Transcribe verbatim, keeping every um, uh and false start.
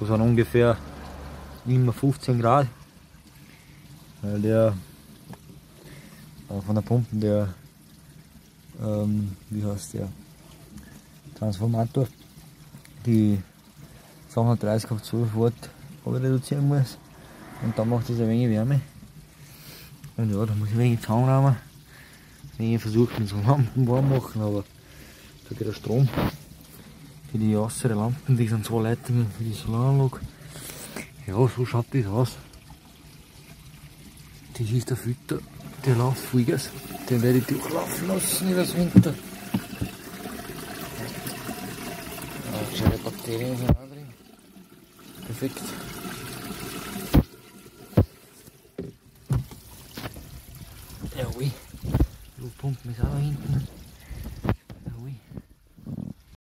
Da sind ungefähr immer fünfzehn Grad, weil der äh, von der Pumpe, der, ähm, wie heißt der, Transformator, die Sachen hat dreißig auf zwölf Watt reduzieren muss und dann macht das ein wenig Wärme. Und ja, da muss ich ein wenig Zaunrahmen, ein wenig versuchen mit so Lampen warm machen, aber da geht der Strom für die äußeren Lampen, die sind zwei Leitungen für die Solaranlage. Ja, so schaut das aus. Das ist der Filter, der läuft Vollgas, den werde ich durchlaufen lassen über das Winter. Ja, kleine Bakterien sind auch drin. Perfekt. Jawohl, Luftpumpen ist auch da hinten.